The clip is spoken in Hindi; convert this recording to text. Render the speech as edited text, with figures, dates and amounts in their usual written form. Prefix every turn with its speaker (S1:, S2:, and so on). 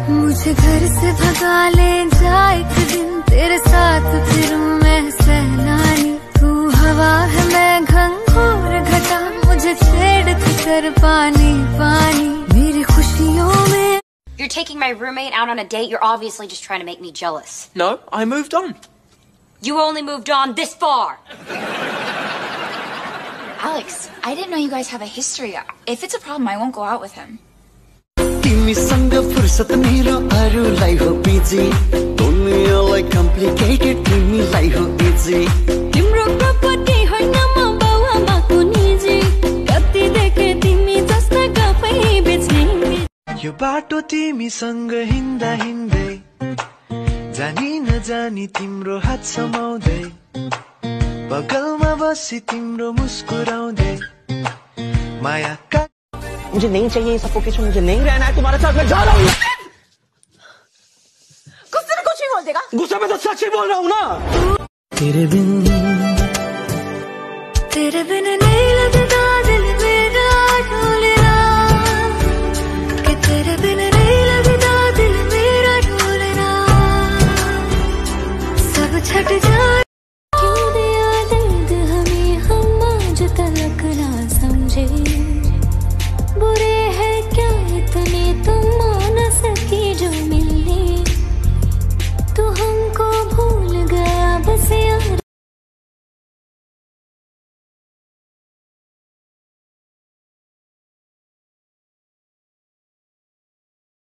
S1: मुझे घर से भगा ले जा एक दिन, तेरे साथ फिर मैं सैलानी। तू हवा है मैं घंघोर घटा, मुझे छेड़ कर पानी पानी मेरी खुशियों में।
S2: You're taking my roommate out on a date. You're obviously just trying to make me jealous.
S3: No, I moved on.
S2: You only moved on this far.
S4: Alex, I didn't know you guys have a history. If it's a problem, I won't go out with him.
S5: तिमीसँग फुर्सद मेरो अरूलाई हो बिजी, दुनियाँलाई कम्प्लिकेटेड तिमीलाई हो इजी।
S1: तिम्रो प्रपर्टी होइन म बाउआमाको निजी, कति देखे तिमी जस्ता गफै बेच्ने।
S6: यो बाटो तिमीसँग हिँड्दा हिँड्दै, जानी नजानी तिम्रो हात समाउँदै, बगलमा बसी तिम्रो मुस्कुराउँदै माया का।
S7: मुझे नहीं चाहिए सफोकेशन, मुझे नहीं रहना है तुम्हारे साथ, मैं जा रहा हूँ।
S4: गुस्से में कुछ भी बोल देगा।
S7: गुस्से में तो सच ही बोल रहा हूँ ना।
S1: तेरे बिन नहीं लगे